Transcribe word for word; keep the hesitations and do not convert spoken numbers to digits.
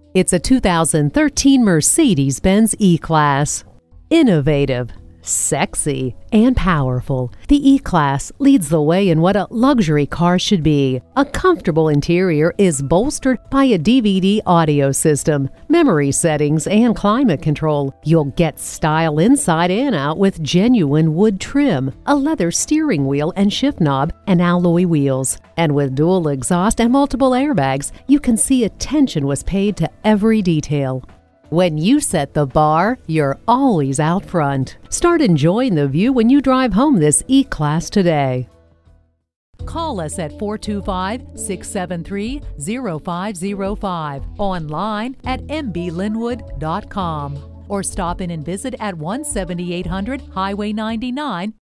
It's a two thousand thirteen Mercedes-Benz E-Class. Innovative, sexy, and powerful, the E-Class leads the way in what a luxury car should be. A comfortable interior is bolstered by a D V D audio system, memory settings, and climate control. You'll get style inside and out with genuine wood trim, a leather steering wheel and shift knob, and alloy wheels. And with dual exhaust and multiple airbags, you can see attention was paid to every detail. When you set the bar, you're always out front. Start enjoying the view when you drive home this E-Class today. Call us at four two five, six seven three, zero five zero five, online at m b linwood dot com, or stop in and visit at one seventy-eight hundred Highway ninety-nine,